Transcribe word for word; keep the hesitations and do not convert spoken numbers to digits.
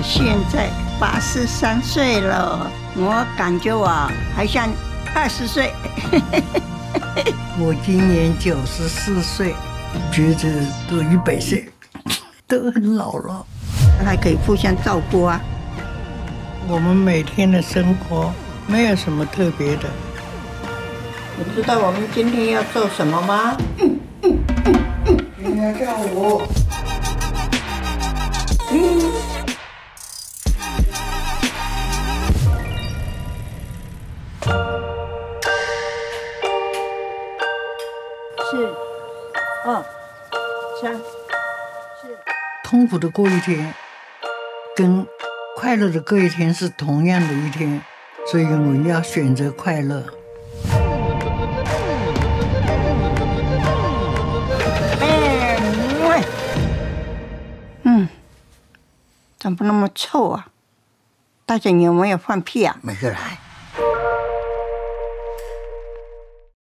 现在八十三岁了，我感觉我还像二十岁。 我今年九十四岁，觉得都一百岁，都很老了， 还可以互相照顾啊。 我们每天的生活没有什么特别的。 你知道我们今天要做什么吗？嗯嗯嗯嗯，今天跳舞。嗯。四、二、三、四。 痛苦的过一天，跟快乐的过一天是同样的一天，所以我们要选择快乐。 嗯，怎么那么臭啊？大姐，你有没有放屁啊？ 没事来。